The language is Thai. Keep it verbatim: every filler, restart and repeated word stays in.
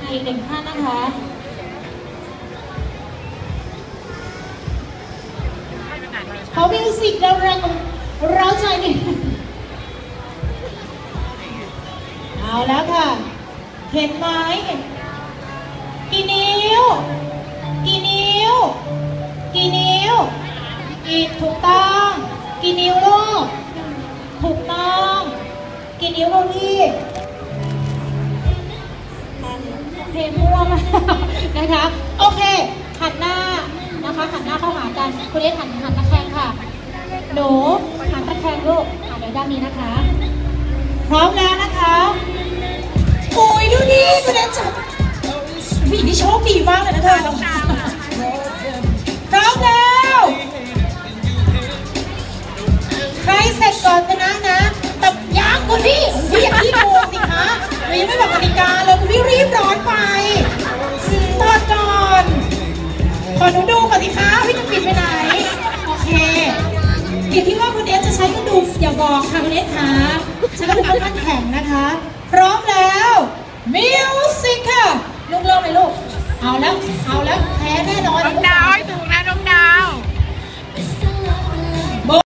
อีกหนึ่งท่านนะคะขอมิวสิกเราแรงเราใจหนึ่งเอาแล้วค่ะเห็นไหมกี่นิ้วกี่นิ้วกี่นิ้วอีกถูกต้องกี่นิ้วลูกถูกต้องกี่นิ้วลูกพี่เพลงมั่วมากนะคะโอเคหันหน้านะคะหันหน้าเข้าหากันคุณเอสหันหันตะแคงค่ะหนูหันตะแคงลูกหันเดี๋ยวด้านนี้นะคะพร้อมแล้วนะคะโอ้ยดูดิคุณเอสจับผู้หญิงที่โชคดีมากเลยนะเธอพร้อมแล้วใครเสร็จก่อนชนะนะแต่ยังคุณพี่พี่อย่าขี้โกงสิคะเรายังไม่บอกกติกาเลยคุณพี่รีบร้อนไปตอดก่อนขอหนูดูก่อนสิคะพี่จะปิดไปไหนโอเคกิจที่ว่าคุณเอสจะใช้กระดูกอย่าบอกค่ะคุณเอสค่ะใช้กระดูกค่อนข้างแข็งนะคะพร้อมแล้วมิวสิกค่ะลูกเริ่มเลยลูกเอาแล้วเอาแล้วแพ้แน่นอน